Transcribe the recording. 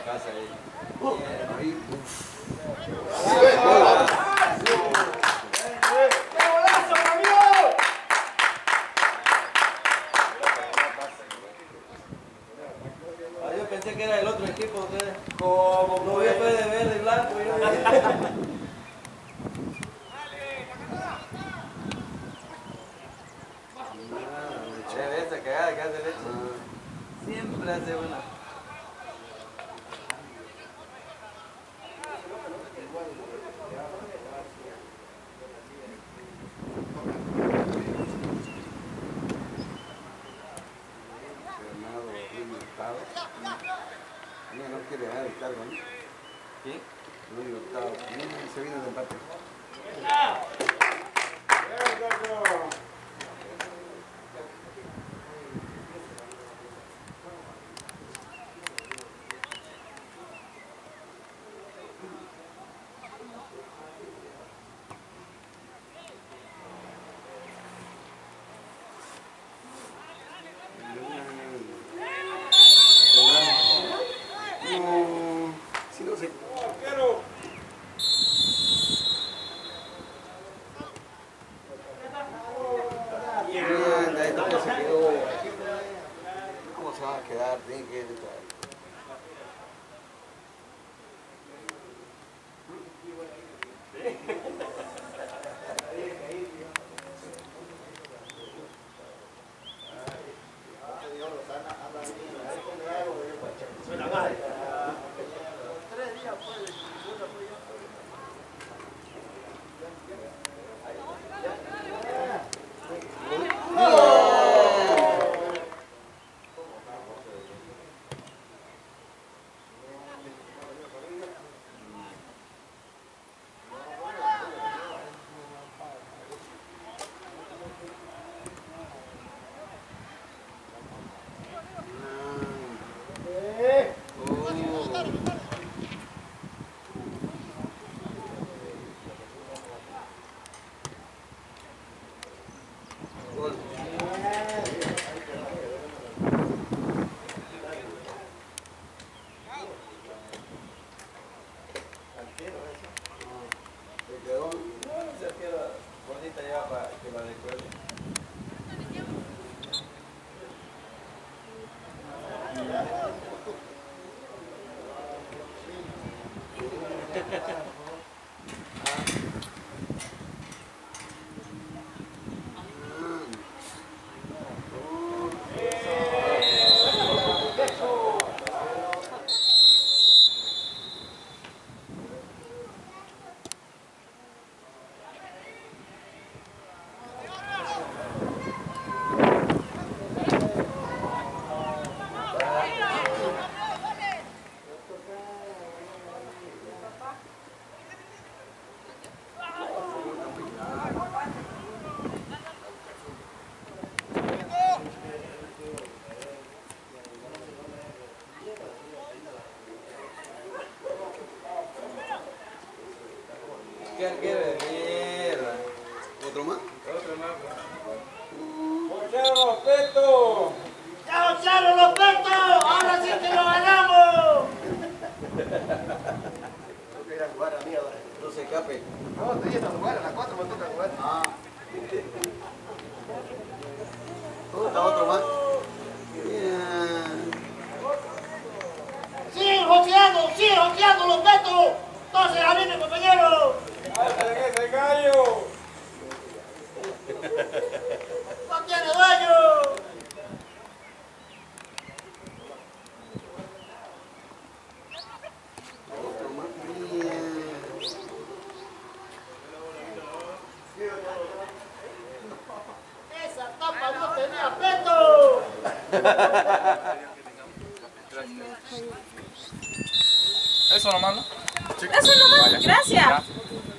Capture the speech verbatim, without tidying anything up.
casa ahí. Ahí, uf. ¡Qué golazo, camión! Ah, yo pensé que era el otro equipo, ustedes. Como Lo vi fue de verde y blanco. Che, esa cagada que hace leche. Siempre hace una. Mira, no quiere dejar el cargo, ¿no? ¿Quién? Luis Hurtado. Mira, se vino de empate. No, sí, no sé. Mierda, esto que se quedó. ¿Cómo se va a quedar? Tiene que ¿Qué arquero de mierda? ¿Otro más? Otro más. ¡Chao, Peto! ¡Chao, Charo, los petos! ¡Ahora sí que lo ganamos! Tengo que ir a jugar a mí ahora. No se escape. No, estoy yendo a jugar, a las cuatro me toca jugar. Ah. Otro, otro más. ¡Siguen joseando! ¡Siguen joseando los petos! ¡Entonces, a mí, compañero! ¡Hacen ese gallo! ¡No tiene dueño! Otro más. ¡Esa tapa no tenía peto! Eso nomás, ¿no? Eso nomás, gracias.